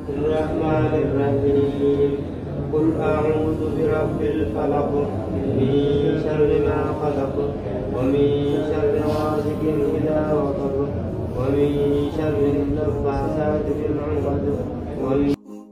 الرحمن الرحيم قل أعوذ برب الفلق من شر ما خلق ومن شر غاسق إذا وقب ومن شر النفاثات في العقد ومن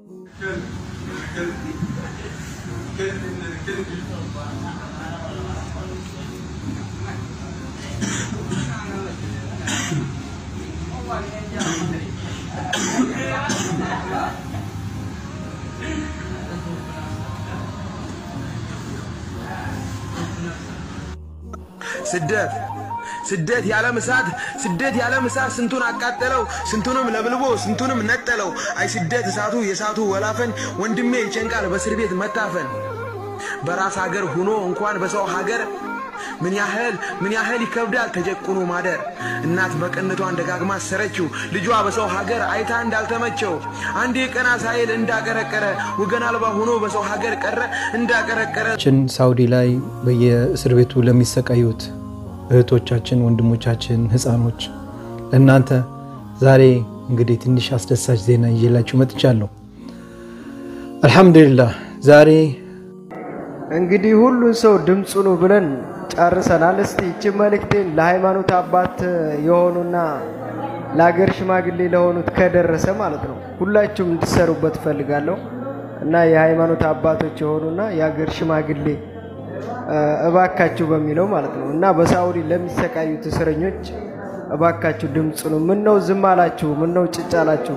ስደት ያለ ምሳት ስንቱን አቃጠለው ስንቱንም ለብልቦ ስንቱንም ነጠለው አይ ስደት የሳቱ ወላፈን ወንድሜ ይጨንቃል በእስር ቤት መታፈን በራስ ሀገር ሆኖ እንኳን በሰው ሀገር ምን ያህል ይከብዳል ተጨቁኖ ማደር እናት በቀንቷን ደጋግማ ሰረችው ልጇ በሰው ሀገር አይታ እንዳልተመቸው አንዴ ቀና ሳይል እንዳቀረቀረ ወገን አልባ ሆኖ በሰው ሀገር ቀረ እንዳቀረቀረ ሳውዲ ላይ በየእስር ቤቱ ለሚሰቃዩት እህቶቻችን ወንድሞቻችን ህፃኖች ለእናንተ ዛሬ እንግዲህ ትንሽ አስደሳች ዜና ይዤላችሁ መጥቻለሁ አልহামዱሊላህ ዛሬ እንግዲህ ሁሉን ሰው ድምጹ ነው ብለን ጨርሰናል እስቲ እቺ መልእክቴን ለሃይማኖት አባት የሆኑና ለሀገር ሽማግሌ ለሆኑት ከደረሰ ማለት ነው ሁላችሁም እንድትሰሩበት ፈልጋለሁ እና የሃይማኖት አባቶች የሆኑና የሀገር ሽማግሌ እባካችሁ በሚለው ማለት ነው እና በሳውዲ ለሚሰቃዩት እስረኞች እባካችሁ ድምጹ ነው ምን ነው ዝም አላችሁ ምን ነው ጭጭ አላችሁ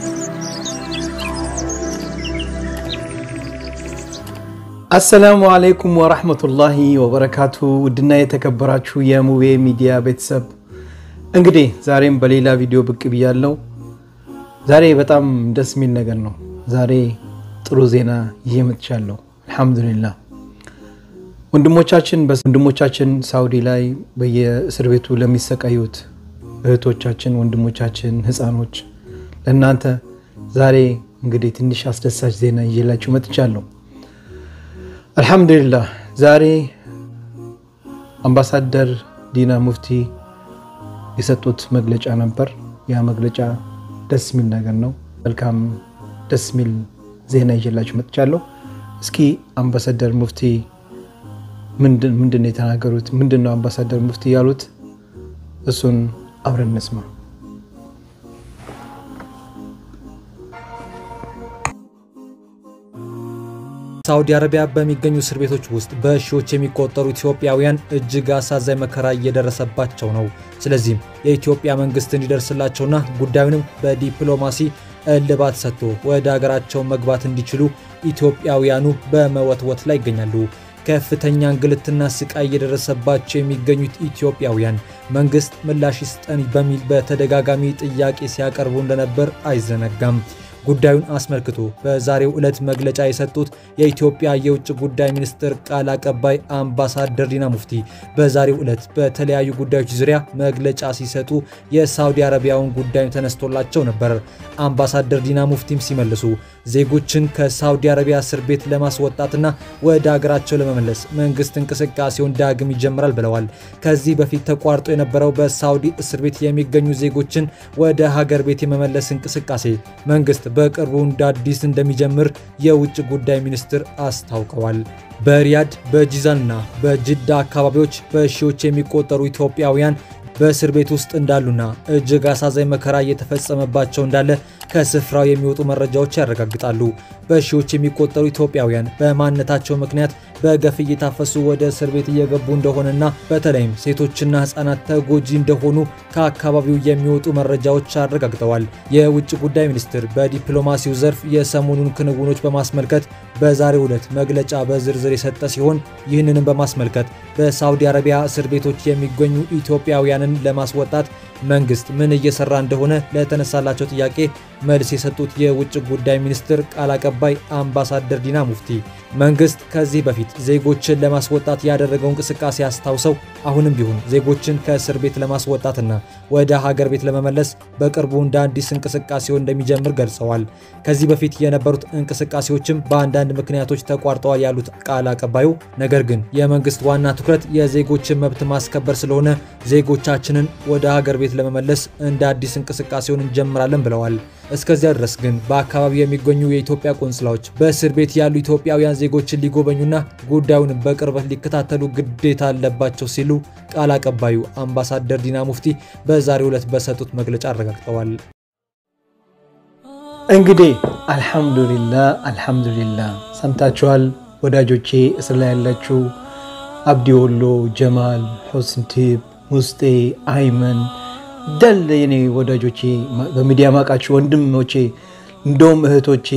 السلام عليكم ورحمة الله وبركاته ودنا يتكبراتشو يا موبي ميديا بيتسب እንግዲህ ዛሬም በሌላ ቪዲዮ ብቅ ብያለሁ ዛሬ በጣም ደስ የሚል ነገር ነው ዛሬ ጥሩ ዜና ይመጣቻለሁ አልহামዱሊላህ ወንድሞቻችን ሳውዲ ላይ በየእስር ቤቱ ለሚሰቃዩት እህቶቻችን ወንድሞቻችን ህፃኖች ለእናንተ ዛሬ እንግዲህ ትንሽ አስደሳች ዜና ይዤላችሁ መጥቻለሁ አልহামዱሊላህ ዛሬ አምባሳደር ዲና ሙፍቲ የሰጡት መግለጫ ነበር ያ መግለጫ ደስ የሚል ነገር ነው መልካም ደስ የሚል ዜና ይዤላችሁ መጥቻለሁ እስኪ አምባሳደር ሙፍቲ ምንድነው የተናገሩት ምንድነው አምባሳደር ሙፍቲ ያሉት እሱን አብረን እንስማ ሳውዲ አረቢያ በሚገኙ እስር ቤቶች ውስጥ በሺዎች የሚቆጠሩ ኢትዮጵያውያን እጅግ አሳዛኝ መከራ እየደረሰባቸው ነው ስለዚህም የኢትዮጵያ መንግስት እንዲደርስላቸውና ጉዳዩንም በዲፕሎማሲ እልባት ሰጥቶ ወደ ሀገራቸው መግባት እንዲችሉ ኢትዮጵያውያኑ በመወትወት ላይ ይገኛሉ ከፍተኛ እንግልትና ስቃይ እየደረሰባቸው የሚገኙት ኢትዮጵያውያን መንግስት ምላሽ ይስጠን በሚል በተደጋጋሚ ጥያቄ ሲያቀርቡ እንደነበር አይዘነጋም ጉዳዩን አስመልክቶ በዛሬው ዕለት መግለጫ የሰጡት የኢትዮጵያ የውጭ ጉዳይ ሚኒስትር ቃል አቀባይ አምባሳደር ዲና ሙፍቲ በዛሬው ዕለት በተለያዩ ጉዳዮች ዙሪያ መግለጫ ሲሰጡ የሳውዲ አረቢያውን ጉዳይ ተነስቶላቸው ነበር አምባሳደር ዲና ሙፍቲም ሲመልሱ ዜጎችን ከሳውዲ አረቢያ እስር ቤት ለማስወጣትና ወደ ሀገራቸው ለመመለስ መንግስት እንቅስቃሴውን ዳግም ይጀምራል ብለዋል ከዚህ በፊት ተቋርጦ የነበረው በሳውዲ እስር ቤት የሚገኙ ዜጎችን ወደ ሀገር ቤት የመመለስ እንቅስቃሴ መንግስት በቅርቡ እንዳዲስ እንደሚጀምር የውጭ ጉዳይ ሚኒስትር አስታውቀዋል በሪያድ በጂዛንና በጅዳ አካባቢዎች በሺዎች የሚቆጠሩ ኢትዮጵያውያን በእስር ቤት ውስጥ እንዳሉና እጅግ አሳዛኝ መከራ እየተፈጸመባቸው እንዳለ ከስፍራው የሚወጡ መረጃዎች ያረጋግጣሉ በሺዎች የሚቆጠሩ ኢትዮጵያውያን በማንነታቸው ምክንያት በገፍ እየታፈሱ ወደ እስር ቤት እየገቡ እንደሆነና በተለይም ሴቶችና ህፃናት ተጎጂ እንደሆኑ ከአካባቢው የሚወጡ መረጃዎች አረጋግጠዋል የውጭ ጉዳይ ሚኒስትር በዲፕሎማሲው ዘርፍ የሰሞኑን ክንውኖች በማስመልከት በዛሬው ዕለት መግለጫ በዝርዝር የሰጠ ሲሆን ይህንንም በማስመልከት በሳውዲ አረቢያ እስር ቤቶች የሚገኙ ኢትዮጵያውያንን ለማስወጣት መንግስት ምን እየሰራ እንደሆነ ለተነሳላቸው ጥያቄ መልስ የሰጡት የውጭ ጉዳይ ሚኒስትር ቃል አቀባይ አምባሳደር ዲና ሙፍቲ መንግስት ከዚህ በፊት ዜጎችን ለማስወጣት ያደረገው እንቅስቃሴ አስታውሰው አሁንም ቢሆን ዜጎችን ከእስር ቤት ለማስወጣትና ወደ ሀገር ቤት ለመመለስ በቅርቡ እንደ አዲስ እንቅስቃሴው እንደሚጀምር ገልጸዋል ከዚህ በፊት የነበሩት እንቅስቃሴዎችም በአንዳንድ ምክንያቶች ተቋርጠዋል ያሉት ቃል አቀባዩ ነገር ግን የመንግስት ዋና ትኩረት የዜጎችን መብት ማስከበር ስለሆነ ዜጎቻችንን ወደ ሀገር ቤት ቤት ለመመለስ እንደ አዲስ እንቅስቃሴውን እንጀምራለን ብለዋል። እስከዚያ ድረስ ግን በአካባቢው የሚገኙ የኢትዮጵያ ቆንስላዎች በእስር ቤት ያሉ ኢትዮጵያውያን ዜጎችን ሊጎበኙና ጉዳዩን በቅርበት ሊከታተሉ ግዴታ አለባቸው ሲሉ ቃል አቀባዩ አምባሳደር ዲና ሙፍቲ በዛሬው ዕለት በሰጡት መግለጫ አረጋግጠዋል። እንግዲህ አልহামዱሊላህ ሰምታችኋል ወዳጆቼ እስር ላይ ያላችሁ አብዲ ወሎ ጀማል ሁስንቲብ ሙስጤ አይመን ደል የኔ ወዳጆቼ በሚዲያ ማቃችሁ ወንድሞቼ እንደውም እህቶቼ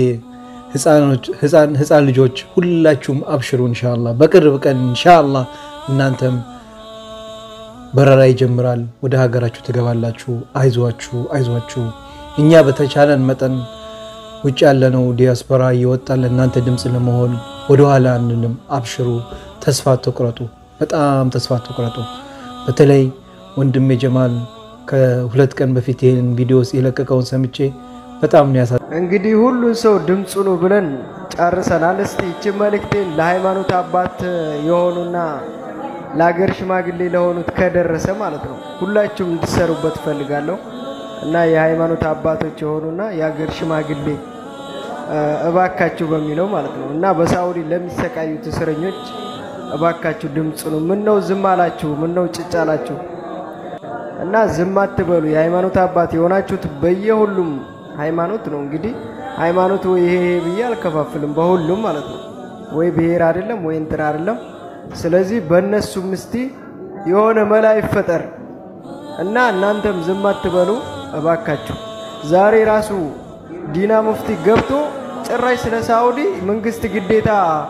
ህፃን ልጆች ሁላችሁም አብሽሩ ኢንሻአላህ በቅርብ ቀን ኢንሻአላህ እናንተም በረራ ይጀምራል ወደ ሀገራችሁ ትገባላችሁ አይዟችሁ እኛ በተቻለን መጠን ውጭ ያለነው ዲያስፖራ ይወጣል እናንተ ድምጽ ለመሆን ወደ ኋላ አንንም አብሽሩ ተስፋ ተቆረጡ በጣም ተስፋ ተቆረጡ በተለይ ወንድሜ ጀማል ከሁለት ቀን በፊት ይሄን ቪዲዮ ሲለቀቀውን ሰምቼ በጣም ነው ያሳዝነኝ እንግዲህ ሁሉን ሰው ድምጹ ነው ብለን ጨርሰናል እስቲ እቺ መልእክቴን ለሃይማኖት አባት የሆኑና ለሀገር ሽማግሌ ለሆኑት ከደረሰ ማለት ነው ሁላችሁም እንድትሰሩበት ፈልጋለሁ እና የሃይማኖት አባቶች የሆኑና የሀገር ሽማግሌ እባካችሁ በሚለው ማለት ነው እና በሳውዲ ለሚሰቃዩት እስረኞች እባካችሁ ድምጹ ነው ምን ነው ዝም አላችሁ ምን ነው ጭጭ አላችሁ እና ዝም አትበሉ የሃይማኖት አባት የሆናችሁት በየሁሉም ሃይማኖት ነው እንግዲህ ሃይማኖት ወይ ይሄ ብያል ከፋፍልም በሁሉም ማለት ነው ወይ ብሄር አይደለም ወይ እንትን አይደለም ስለዚህ በእነሱ ምስቲ የሆነ መላ ይፈጠር እና እናንተም ዝም አትበሉ እባካችሁ ዛሬ ራሱ ዲና ሙፍቲ ገብቶ ጭራሽ ስለ ሳውዲ መንግስት ግዴታ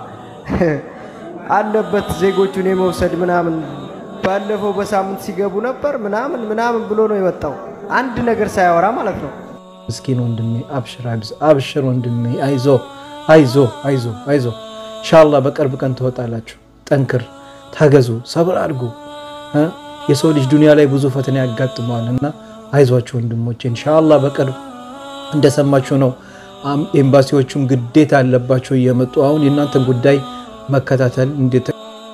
አለበት ዜጎቹን የመውሰድ ምናምን ባለፈው በሳምንት ሲገቡ ነበር ምናምን ብሎ ነው የወጣው አንድ ነገር ሳያወራ ማለት ነው ምስኪን ወንድሜ አብሽር ወንድሜ አይዞ ኢንሻአላህ በቅርብ ቀን ትወጣላችሁ ጠንክር ታገዙ ሰብር አድርጉ የሰው ልጅ ዱንያ ላይ ብዙ ፈተና ያጋጥማልና አይዟችሁ ወንድሞቼ ኢንሻአላህ በቅርብ እንደሰማችሁ ነው ኤምባሲዎቹም ግዴታ አለባቸው እየመጡ አሁን የናንተ ጉዳይ መከታተል እንዴት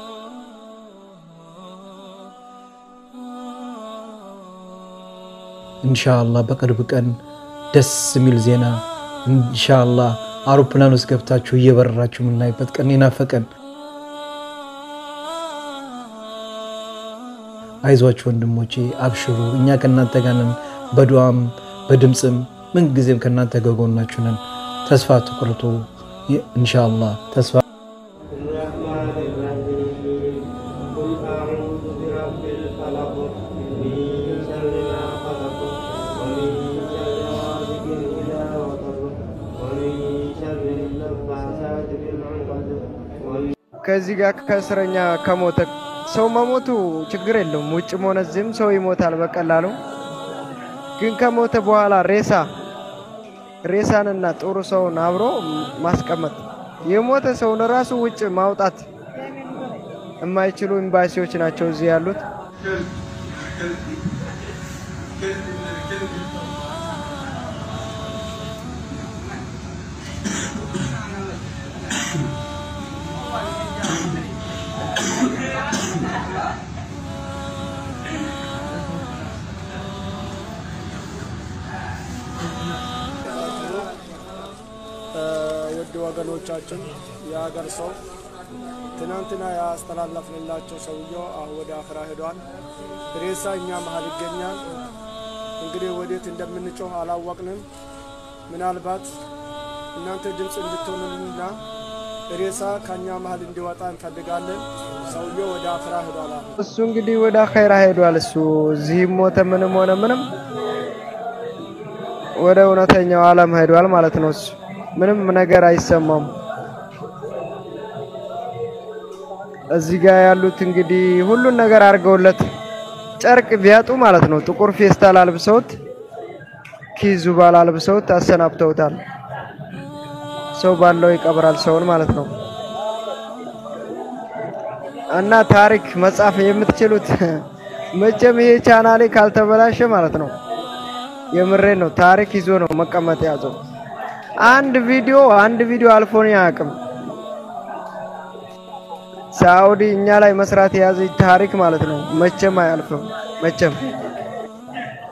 ኢንሻአላህ በቅርብ ቀን ደስ የሚል ዜና ኢንሻአላህ አውሮፕላን ውስጥ ገብታችሁ እየበረራችሁ ምናይበት ቀን ይናፈቀን አይዟችሁ ወንድሞቼ አብሽሩ እኛ ከናንተ ጋር ነን በዱዓም በድምጽም ምን ጊዜም ከናንተ ጋር ጎናችሁ ነን ተስፋ ተቆርጡ ኢንሻአላህ ተስፋ ከዚህ ጋር ከእስረኛ ከሞተ ሰው መሞቱ ችግር የለውም ውጭ ሞነዝም ሰው ይሞታል በቀላሉ ግን ከሞተ በኋላ ሬሳንና ጥሩ ሰውን አብሮ ማስቀመጥ የሞተ ሰውን ራሱ ውጭ ማውጣት የማይችሉ ኤምባሲዎች ናቸው እዚህ ያሉት ወገኖቻችን የሀገር ሰው ትናንትና ያስተላለፍንላቸው ሰውየው ወደ አኽራ ሄዷል ሬሳ እኛ መሃል ይገኛል እንግዲህ ወዴት እንደምንጮህ አላወቅንም ምናልባት እናንተ ድምጽ እንድትሆኑና ሬሳ ከኛ መሃል እንዲወጣ እንፈልጋለን ሰውየው ወደ አኽራ ሄዷል እሱ እንግዲህ ወደ አኺራ ሄዷል እሱ እዚህ ሞተ ምንም ሆነ ምንም ወደ እውነተኛው ዓለም ሄዷል ማለት ነው እሱ ምንም ነገር አይሰማም እዚህ ጋር ያሉት እንግዲህ ሁሉን ነገር አርገውለት ጨርቅ ቢያጡ ማለት ነው ጥቁር ፌስታል አልብሰውት ኪዙ ባል አልብሰውት አሰናብተውታል ሰው ባለው ይቀበራል ሰውን ማለት ነው እና ታሪክ መጻፍ የምትችሉት መቼም ይሄ ቻናሌ ካልተበላሸ ማለት ነው የምሬ ነው ታሪክ ይዞ ነው መቀመጥ ያዘው አንድ ቪዲዮ አልፎን ያቅም ሳውዲ እኛ ላይ መስራት የያዘ ታሪክ ማለት ነው መቼም አያልፍም መቼም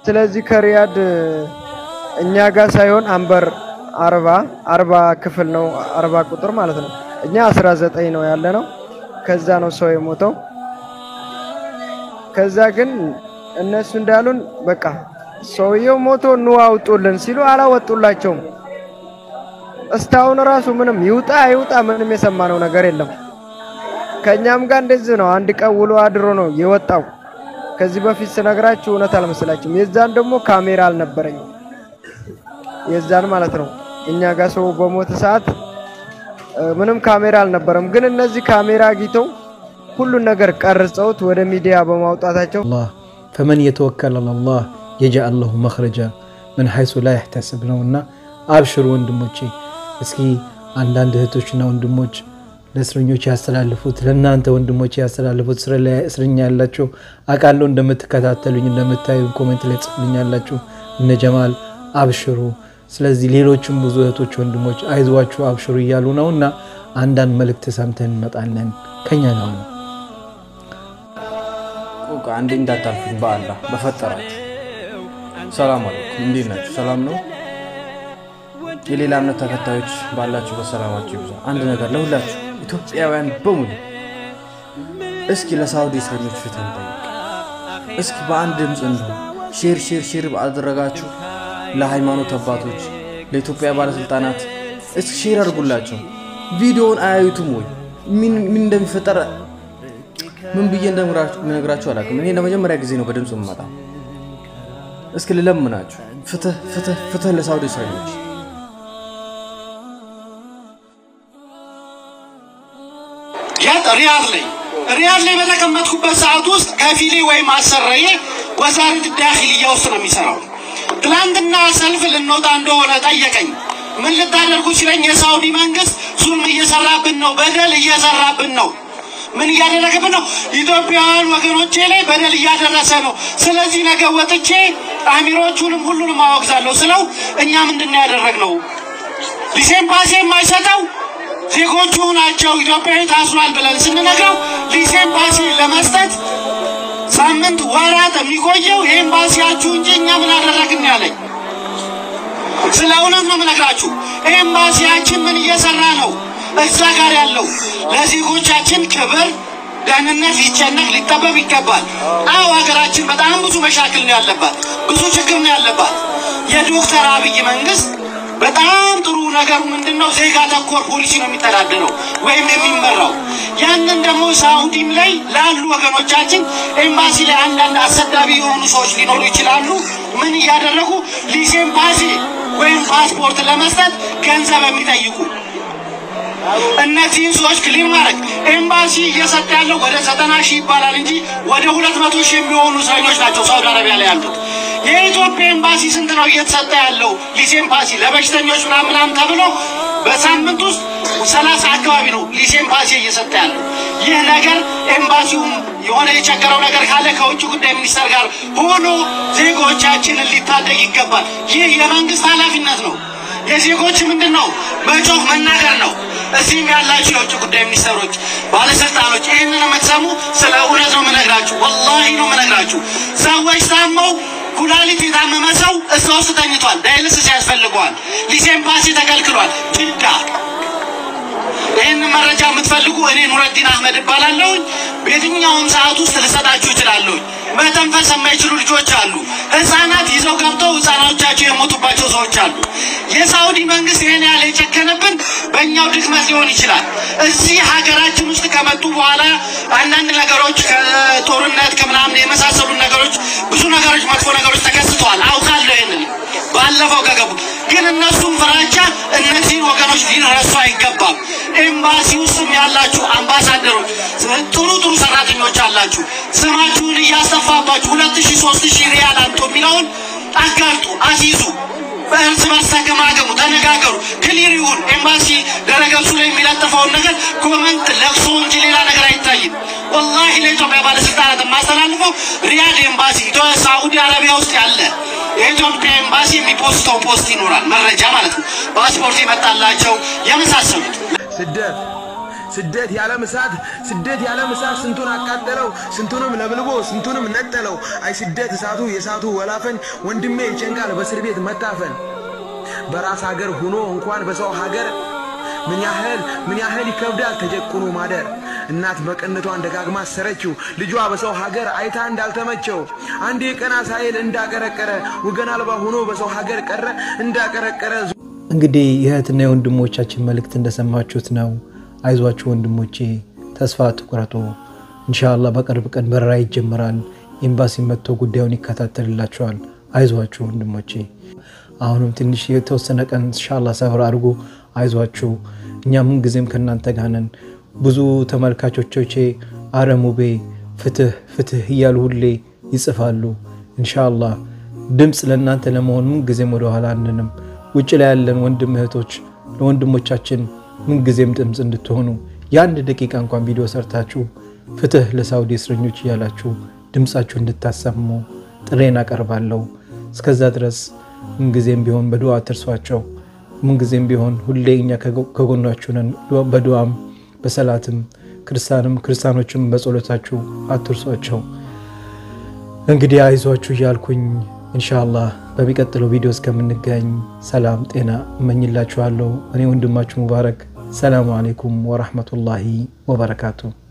ስለዚህ ከሪያድ እኛ ጋር ሳይሆን አንበር 40 ክፍል ነው 40 ቁጥር ማለት ነው እኛ 19 ነው ያለነው ከዛ ነው ሰው የሞተው ከዛ ግን እነሱ እንዳሉን በቃ ሰውየው ሞቶ ነው አውጡልን ሲሉ አላወጡላቸውም እስታውን ራሱ ምንም ይውጣ ምንም የሰማነው ነገር የለም ከኛም ጋር እንደዚህ ነው አንድ ቀን ውሎ አድሮ ነው የወጣው ከዚህ በፊት ስነግራችሁ እውነት አልመሰላችሁም የዛን ደግሞ ካሜራ አልነበረኝ የዛን ማለት ነው እኛ ጋር ሰው በሞተ ሰዓት ምንም ካሜራ አልነበረም ግን እነዚህ ካሜራ አግኝተው ሁሉ ነገር ቀርጸውት ወደ ሚዲያ በማውጣታቸው الله فمن يتوكل على الله يجعل له مخرجا من حيث لا يحتسب ነውና አብሽሩ ወንድሞቼ እስኪ አንዳንድ እህቶችና ወንድሞች ለእስረኞች ያስተላልፉት ለእናንተ ወንድሞቼ ያስተላልፉት እስረኛ ያላችሁ አቃለው እንደምትከታተሉኝ እንደምታዩ ኮሜንት ላይ ጽፉልኛላችሁ እነ ጀማል አብሽሩ ስለዚህ ሌሎችም ብዙ እህቶች ወንድሞች አይዟችሁ አብሽሩ ይያሉ ነውና አንዳንድ መልእክት ሰምተን እንመጣለን ከኛ ነው ቆቃ አንዴ እንዳታልፉኝ በአላህ በፈጠራችሁ ሰላም አለይኩም እንዴት ናችሁ ሰላም ነው የሌላ እምነት ተከታዮች ባላችሁ በሰላማችሁ ይብዛ አንድ ነገር ለሁላችሁ ኢትዮጵያውያን በሙሉ እስኪ ለሳውዲ እስረኞች ፍትህ ጠይቁ እስኪ በአንድ ድምጽ እንደው ሼር ባደረጋችሁ ለሃይማኖት አባቶች ለኢትዮጵያ ባለስልጣናት እስኪ ሼር አድርጉላችሁ ቪዲዮውን አያዩቱም ወይ ምን እንደሚፈጠር ምን ብዬ እንደምነግራችሁ አላውቅም እኔ ለመጀመሪያ ጊዜ ነው በድምጽ መጣ እስኪ ለለምናችሁ ፍትህ ለሳውዲ እስረኞች ሪያድ ላይ በተቀመጥኩበት ሰዓት ውስጥ ከፊሌ ወይ ማሰረዬ ወዛሪት ዳኺልያ ውስጥ ነው የሚሰራው ትላንትና ሰልፍ ልንወጣ እንደሆነ ጠየቀኝ ምን ልታደርጉ ሲለኝ የሳውዲ መንግስት ዙልም እየሰራብን ነው በደል እየሰራብን ነው ምን እያደረገብን ነው ኢትዮጵያውያን ወገኖቼ ላይ በደል እያደረሰ ነው ስለዚህ ነገ ወጥቼ አሚሮቹንም ሁሉንም አወግዛለሁ ስለው እኛ ምንድነው ያደረግነው ሊሴምፓሴ የማይሰጠው ዜጎቹ ናቸው ኢትዮጵያዊ ታስሯል ብለን ስንነግረው ሊሴምፓሴ ለመስጠት ሳምንት ወራት የሚቆየው ኤምባሲያችሁ እንጂ እኛ ምን አደረግን ያለኝ ስለውነት ነው ምነግራችሁ ኤምባሲያችን ምን እየሰራ ነው እዛ ጋር ያለው ለዜጎቻችን ክብር ደህንነት ሊጨነቅ ሊጠበብ ይገባል አው ሀገራችን በጣም ብዙ መሻክል ነው ያለባት ብዙ ችግር ነው ያለባት የዶክተር አብይ መንግስት በጣም ጥሩ ነገሩ ምንድነው ዜጋ ተኮር ፖሊሲ ነው የሚተዳደረው ወይም የሚመራው ያንን ደግሞ ሳውዲም ላይ ላሉ ወገኖቻችን ኤምባሲ ላይ አንዳንድ አሰዳቢ የሆኑ ሰዎች ሊኖሩ ይችላሉ ምን ያደረጉ ሊሴምባሲ ወይም ፓስፖርት ለመስጠት ገንዘብ የሚጠይቁ እነዚህ ሰዎች ክሊር ማድረግ ኤምባሲ እየሰጠ ያለው ወደ 90 ሺህ ይባላል እንጂ ወደ 200 ሺህ የሚሆኑ እስረኞች ናቸው ሳውዲ አረቢያ ላይ ያሉት የኢትዮጵያ ኤምባሲ ስንት ነው እየተሰጠ ያለው ሊሴምባሲ ለበሽተኞች ምናምን ተብሎ በሳምንት ውስጥ 30 አካባቢ ነው ሊሴምባሲ እየሰጠ ያለው ይህ ነገር ኤምባሲው የሆነ የቸገረው ነገር ካለ ከውጭ ጉዳይ ሚኒስተር ጋር ሆኖ ዜጎቻችንን ሊታደግ ይገባል ይህ የመንግስት ኃላፊነት ነው የዜጎች ምንድነው መጮህ መናገር ነው እዚህም ያላችሁ የውጭ ጉዳይ ሚኒስተሮች ባለስልጣኖች ይሄንን የምትሰሙ ስለ እውነት ነው የምነግራችሁ ወላሂ ነው የምነግራችሁ ሰዎች ታመው ኩላሊት የታመመ ሰው እዛው ውስጥ ተኝቷል ዳያሊሲስ ያስፈልገዋል ሊሴምባሲ ተከልክሏል ጅዳ ይሄን መረጃ የምትፈልጉ እኔ ኑረዲን አህመድ እባላለሁ በየትኛውም ሰዓት ውስጥ ልሰጣችሁ እችላለሁ መተንፈስ የማይችሉ ልጆች አሉ ህፃናት ይዘው ገብተው ህፃናቶቻቸው የሞቱባቸው ሰዎች አሉ የሳውዲ መንግስት ይሄን ያለ የጨከነብን በእኛው ድክመት ሊሆን ይችላል እዚህ ሀገራችን ውስጥ ከመጡ በኋላ አንዳንድ ነገሮች ከጦርነት ከምናምን የመሳሰሉ ነገሮች ብዙ ነገሮች መጥፎ ነገሮች ተከስተዋል አውቃለሁ ይሄንን ባለፈው ከገቡ ግን እነሱም ፍራቻ እነዚህ ወገኖች ሊረሱ አይገባም ኤምባሲ ውስጥ ያላችሁ አምባሳደሮች ጥሩ ሰራተኞች አላችሁ ስማችሁን እያስተፋባችሁ 2000 3000 ሪያል አንቶ ሚላውን አጋልጡ አሲዙ በእርስ በርስ ተገማገሙ ተነጋገሩ ክሊር ይሁን ኤምባሲ ደረገሱ ላይ የሚለጥፈውን ነገር ኮመንት ለቅሶ እንጂ ሌላ ነገር አይታይም ወላሂ ለኢትዮጵያ ባለስልጣናት ማስተላልፈው ሪያድ ኤምባሲ ሳውዲ አረቢያ ውስጥ ያለ የኢትዮጵያ ኤምባሲ የሚፖስተው ፖስት ይኖራል መረጃ ማለት ነው ፓስፖርት ይመጣላቸው የመሳሰሉት ስደት ያለ ምሳት ስንቱን አቃጠለው ስንቱንም ለብልቦ ስንቱንም ነጠለው አይ ስደት እሳቱ የሳቱ ወላፈን ወንድሜ ይጨንቃል በእስር ቤት መታፈን በራስ ሀገር ሆኖ እንኳን በሰው ሀገር ምን ያህል ይከብዳል ተጨቁኖ ማደር እናት በቀንቷን ደጋግማ ሰረችው ልጇ በሰው ሀገር አይታ እንዳልተመቸው አንዴ ቀና ሳይል እንዳቀረቀረ ወገን አልባ ሆኖ በሰው ሀገር ቀረ እንዳቀረቀረ እንግዲህ የእህትና የወንድሞቻችን መልእክት እንደሰማችሁት ነው አይዟችሁ ወንድሞቼ ተስፋ አትቁረጡ ኢንሻአላህ በቅርብ ቀን በረራ ይጀምራል ኤምባሲ መጥቶ ጉዳዩን ይከታተልላችኋል አይዟችሁ ወንድሞቼ አሁንም ትንሽ የተወሰነ ቀን ኢንሻአላህ ሰብር አድርጉ አይዟችሁ እኛም ጊዜም ከናንተ ጋር ነን ብዙ ተመልካቾቼ አረሙቤ ፍትህ ይያሉ ሁሌ ይጽፋሉ ኢንሻአላህ ድምጽ ለናንተ ለመሆን ጊዜም ወደ ኋላ አንንም ውጭ ላይ ያለን ወንድም እህቶች ለወንድሞቻችን ምን ጊዜም ድምጽ እንድትሆኑ ያን ደቂቃ እንኳን ቪዲዮ ሰርታችሁ ፍትህ ለሳውዲ እስረኞች ይያላችሁ ድምጻችሁ እንድታሰሙ ጥሬን አቀርባለሁ እስከዛ ድረስ ምን ጊዜም ቢሆን በዱዓ ተርሷቸው ምን ጊዜም ቢሆን ሁሌኛ ከጎናችሁ ነን በዱዓም በሰላትም ክርስቲያኖችም በጸሎታችሁ አትርሷቸው እንግዲህ አይዟችሁ ይያልኩኝ ኢንሻአላህ በሚቀጥለው ቪዲዮ እስከምንገናኝ ሰላም ጤና እመኝላችኋለሁ እኔ ወንድማችሁ ሙባረክ ሰላም አለይኩም ወራህመቱላሂ ወበረካቱ